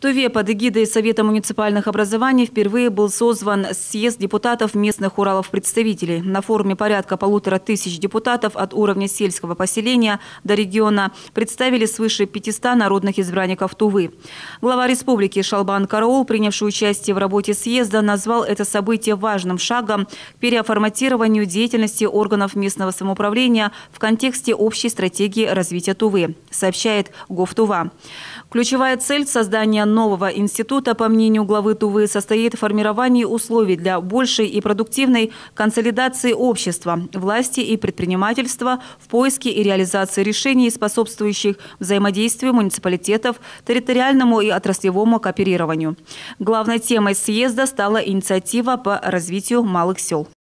Туве под эгидой Совета муниципальных образований впервые был созван съезд депутатов местных Уралов-представителей. На форуме порядка 1500 депутатов от уровня сельского поселения до региона представили свыше 500 народных избранников Тувы. Глава республики Шалбан Караул, принявший участие в работе съезда, назвал это событие важным шагом к переформатированию деятельности органов местного самоуправления в контексте общей стратегии развития Тувы, сообщает Гов.Тува. Ключевая цель создания нового института, по мнению главы Тувы, состоит в формировании условий для большей и продуктивной консолидации общества, власти и предпринимательства в поиске и реализации решений, способствующих взаимодействию муниципалитетов, территориальному и отраслевому кооперированию. Главной темой съезда стала инициатива по развитию малых сел.